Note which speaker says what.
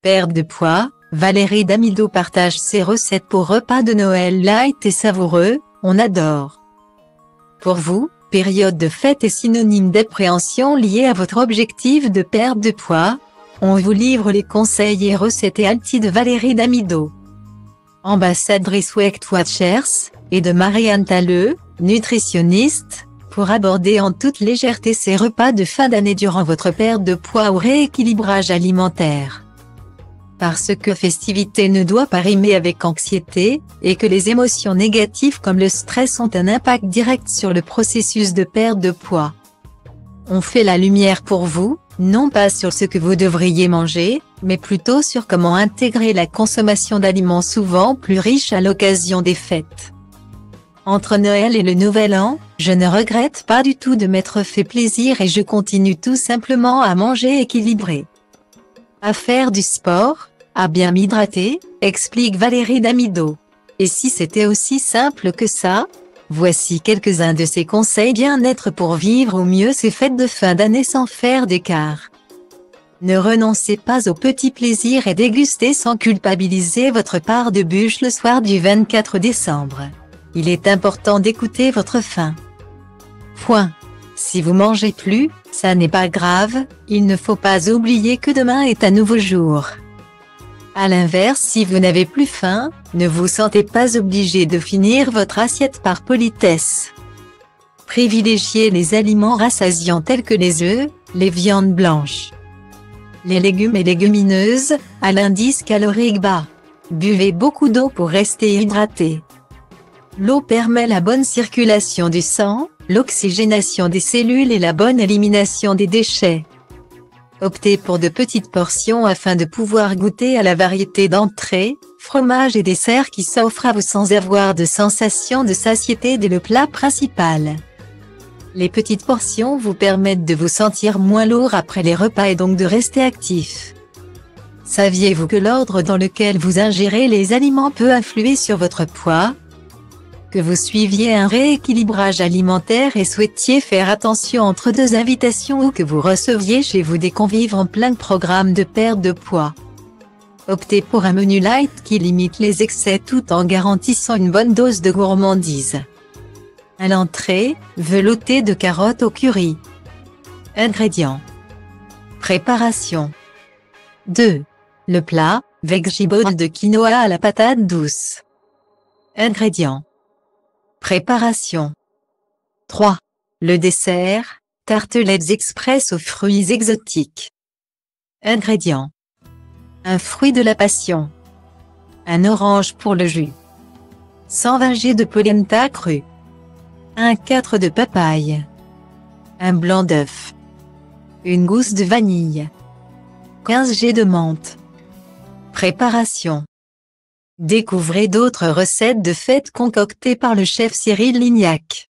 Speaker 1: Perte de poids, Valérie Damido partage ses recettes pour repas de Noël light et savoureux, on adore. Pour vous, période de fête est synonyme d'appréhension liée à votre objectif de perte de poids. On vous livre les conseils et recettes et alti de Valérie Damido, ambassadrice Weight Watchers, et de Marianne Talleux, nutritionniste, pour aborder en toute légèreté ces repas de fin d'année durant votre perte de poids ou rééquilibrage alimentaire. Parce que festivité ne doit pas rimer avec anxiété, et que les émotions négatives comme le stress ont un impact direct sur le processus de perte de poids. On fait la lumière pour vous, non pas sur ce que vous devriez manger, mais plutôt sur comment intégrer la consommation d'aliments souvent plus riches à l'occasion des fêtes. Entre Noël et le Nouvel An, je ne regrette pas du tout de m'être fait plaisir et je continue tout simplement à manger équilibré. À faire du sport, à bien m'hydrater, explique Valérie Damido. Et si c'était aussi simple que ça? Voici quelques-uns de ses conseils bien-être pour vivre au mieux ces fêtes de fin d'année sans faire d'écart. Ne renoncez pas aux petits plaisirs et dégustez sans culpabiliser votre part de bûche le soir du 24 décembre. Il est important d'écouter votre faim. Point. Si vous mangez plus, ça n'est pas grave, il ne faut pas oublier que demain est un nouveau jour. À l'inverse, si vous n'avez plus faim, ne vous sentez pas obligé de finir votre assiette par politesse. Privilégiez les aliments rassasiants tels que les œufs, les viandes blanches, les légumes et légumineuses, à l'indice calorique bas. Buvez beaucoup d'eau pour rester hydraté. L'eau permet la bonne circulation du sang, l'oxygénation des cellules et la bonne élimination des déchets. Optez pour de petites portions afin de pouvoir goûter à la variété d'entrées, fromages et desserts qui s'offrent à vous sans avoir de sensation de satiété dès le plat principal. Les petites portions vous permettent de vous sentir moins lourd après les repas et donc de rester actif. Saviez-vous que l'ordre dans lequel vous ingérez les aliments peut influer sur votre poids? Que vous suiviez un rééquilibrage alimentaire et souhaitiez faire attention entre deux invitations ou que vous receviez chez vous des convives en plein programme de perte de poids. Optez pour un menu light qui limite les excès tout en garantissant une bonne dose de gourmandise. À l'entrée, velouté de carottes au curry. Ingrédients. Préparation. 2. Le plat, veggie bowl de quinoa à la patate douce. Ingrédients. Préparation. 3. Le dessert, tartelettes express aux fruits exotiques. Ingrédients. Un fruit de la passion. Un orange pour le jus. 120 g de polenta crue. 1/4 de papaye. Un blanc d'œuf. Une gousse de vanille. 15 g de menthe. Préparation. Découvrez d'autres recettes de fêtes concoctées par le chef Cyril Lignac.